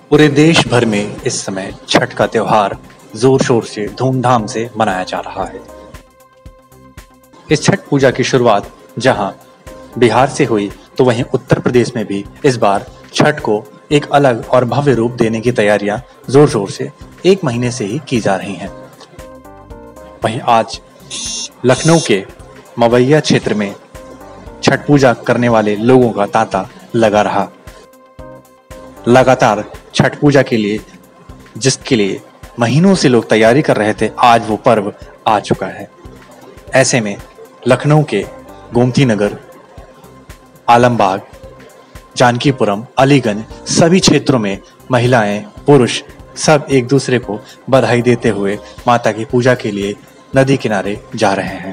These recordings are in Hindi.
पूरे देश भर में इस समय छठ का त्योहार जोर शोर से धूमधाम से मनाया जा रहा है। इस छठ पूजा की शुरुआत जहां बिहार से हुई, तो वहीं उत्तर प्रदेश में भी इस बार छठ को एक अलग और भव्य रूप देने की तैयारियां जोर शोर से 1 महीने से ही की जा रही हैं। वहीं आज लखनऊ के मवैया क्षेत्र में छठ पूजा करने वाले लोगों का तांता लगा रहा। लगातार छठ पूजा के लिए, जिसके लिए महीनों से लोग तैयारी कर रहे थे, आज वो पर्व आ चुका है। ऐसे में लखनऊ के गोमती नगर, आलमबाग, जानकीपुरम, अलीगंज सभी क्षेत्रों में महिलाएं, पुरुष सब एक दूसरे को बधाई देते हुए माता की पूजा के लिए नदी किनारे जा रहे हैं।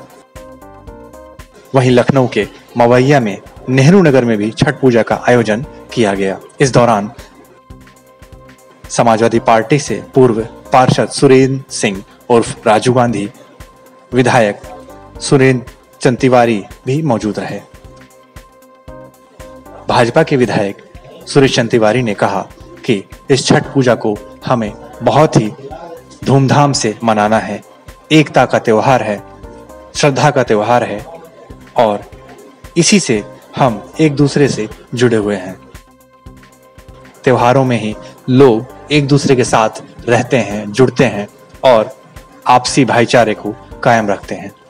वहीं लखनऊ के मवैया में नेहरू नगर में भी छठ पूजा का आयोजन किया गया। इस दौरान समाजवादी पार्टी से पूर्व पार्षद सुरेंद्र सिंह उर्फ राजू गांधी, विधायक सुरेंद्र चंद तिवारी भी मौजूद रहे। भाजपा के विधायक सुरेश चंद तिवारी ने कहा कि इस छठ पूजा को हमें बहुत ही धूमधाम से मनाना है। एकता का त्योहार है, श्रद्धा का त्योहार है और इसी से हम एक दूसरे से जुड़े हुए हैं। त्योहारों में ही लोग एक दूसरे के साथ रहते हैं, जुड़ते हैं और आपसी भाईचारे को कायम रखते हैं।